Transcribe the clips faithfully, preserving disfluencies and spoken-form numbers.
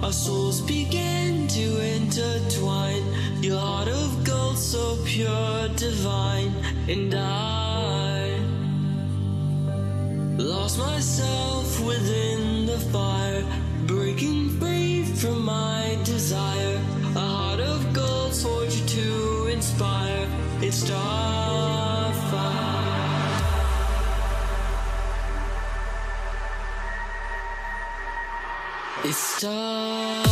our souls began to intertwine. Your heart of gold, so pure, divine. And I lost myself within the fire, breaking free from my desire. A heart of gold, forged you to inspire. It's starfire. It's starfire.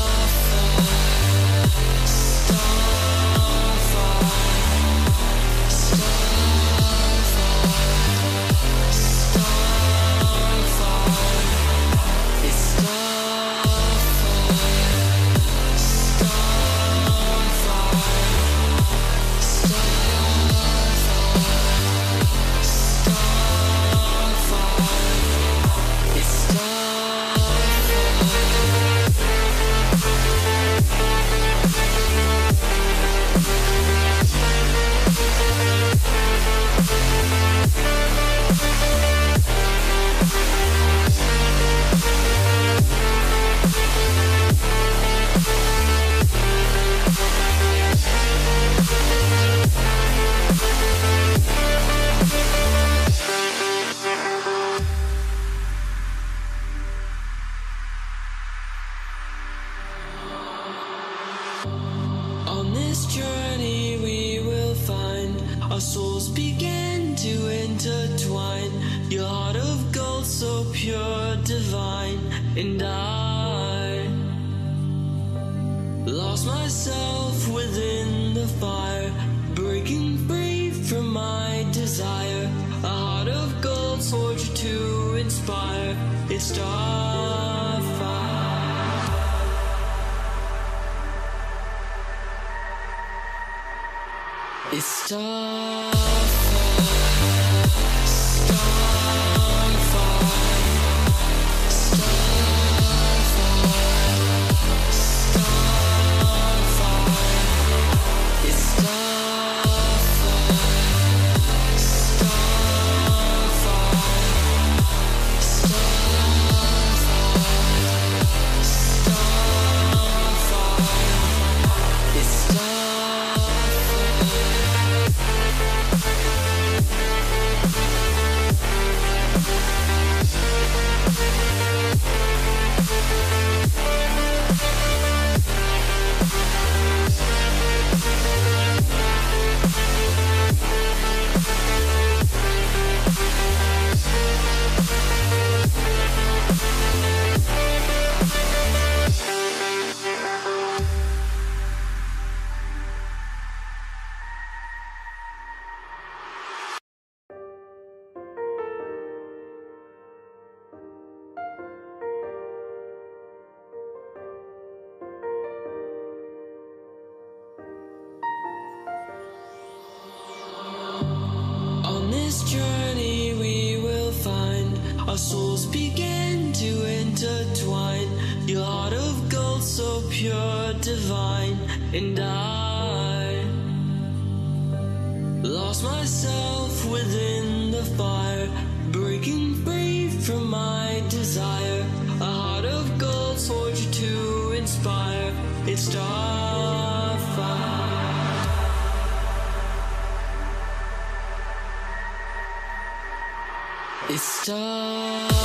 On this journey we will find our souls began to intertwine. Your heart of gold, so pure, divine. And I lost myself within the fire, breaking free from my desire. A heart of gold, forged to inspire. It's starfire. It's starfire, starfire, starfire, starfire. It's starfire, starfire, starfire, starfire. It's starfire. On this journey we will find our souls began to intertwine. Your heart of gold, so pure, divine. And I lost myself within the fire, breaking free from my desire. A heart of gold, forged you to inspire. It's starfire. It's starfire.